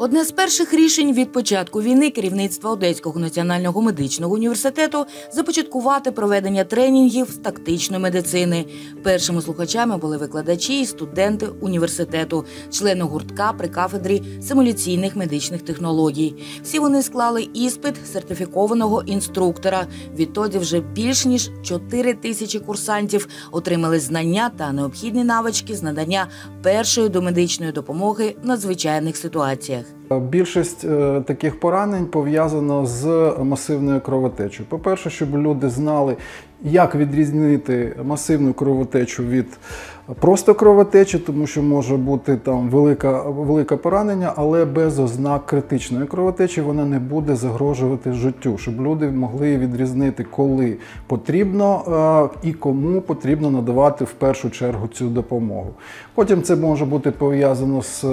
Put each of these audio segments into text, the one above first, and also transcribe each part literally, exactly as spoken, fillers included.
Одне з перших рішень від початку війни керівництва Одеського національного медичного університету започаткувати проведення тренінгів з тактичної медицини. Першими слухачами були викладачі і студенти університету, члени гуртка при кафедрі симуляційних медичних технологій. Всі вони склали іспит сертифікованого інструктора. Відтоді вже більш ніж чотири тисячі курсантів отримали знання та необхідні навички з надання першої домедичної допомоги в надзвичайних ситуаціях. Більшість таких поранень пов'язано з масивною кровотечею. По-перше, щоб люди знали, як відрізнити масивну кровотечу від просто кровотечі, тому що може бути там велика, велике поранення, але без ознак критичної кровотечі вона не буде загрожувати життю, щоб люди могли відрізнити, коли потрібно і кому потрібно надавати в першу чергу цю допомогу. Потім це може бути пов'язано з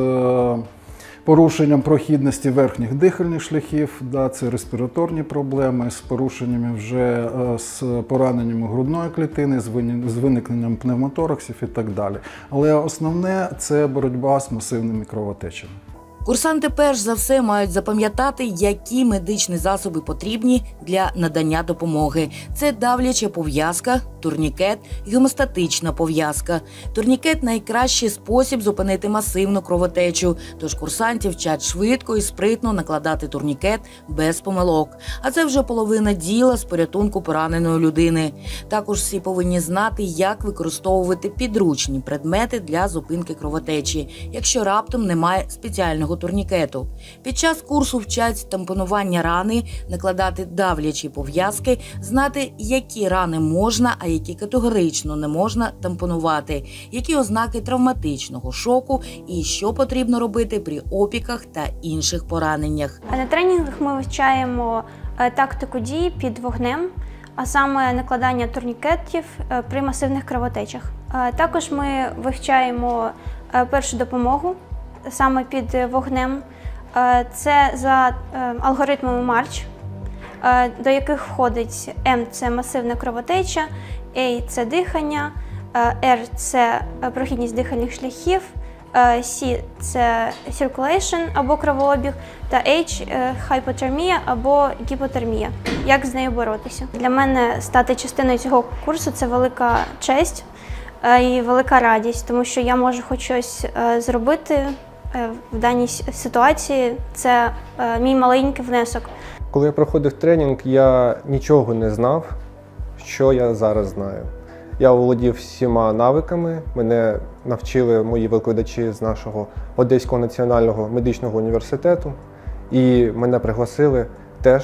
порушенням прохідності верхніх дихальних шляхів, да, це респіраторні проблеми, з порушеннями вже з пораненнями грудної клітини, з виникненням пневмотораксів і так далі. Але основне – це боротьба з масивними кровотечами. Курсанти перш за все мають запам'ятати, які медичні засоби потрібні для надання допомоги. Це давляча пов'язка, турнікет, гемостатична пов'язка. Турнікет – найкращий спосіб зупинити масивну кровотечу, тож курсантів вчать швидко і спритно накладати турнікет без помилок. А це вже половина діла з порятунку пораненої людини. Також всі повинні знати, як використовувати підручні предмети для зупинки кровотечі, якщо раптом немає спеціального турнікету. Під час курсу вчать тампонування рани, накладати давлячі пов'язки, знати, які рани можна, а які категорично не можна тампонувати, які ознаки травматичного шоку і що потрібно робити при опіках та інших пораненнях. На тренінгах ми вивчаємо тактику дій під вогнем, а саме накладання турнікетів при масивних кровотечах. Також ми вивчаємо першу допомогу саме під вогнем. Це за алгоритмами Марч, до яких входить М – це масивна кровотеча, А – це дихання, Р – це прохідність дихальних шляхів, С – це circulation або кровообіг, та H – hypothermia або гіпотермія. Як з нею боротися? Для мене стати частиною цього курсу – це велика честь і велика радість, тому що я можу хоч щось зробити в даній ситуації. Це мій маленький внесок. Коли я проходив тренінг, я нічого не знав, що я зараз знаю. Я оволодів всіма навиками, мене навчили мої викладачі з нашого Одеського національного медичного університету, і мене пригласили теж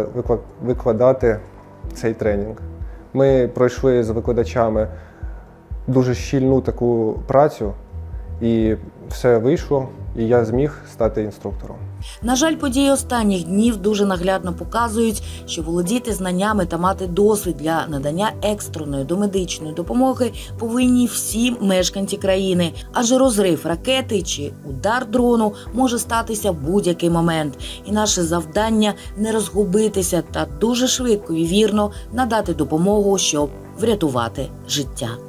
викладати цей тренінг. Ми пройшли з викладачами дуже щільну таку працю, і все вийшло, і я зміг стати інструктором. На жаль, події останніх днів дуже наглядно показують, що володіти знаннями та мати досвід для надання екстреної домедичної допомоги повинні всі мешканці країни. Адже розрив ракети чи удар дрону може статися в будь-який момент. І наше завдання – не розгубитися та дуже швидко і вірно надати допомогу, щоб врятувати життя.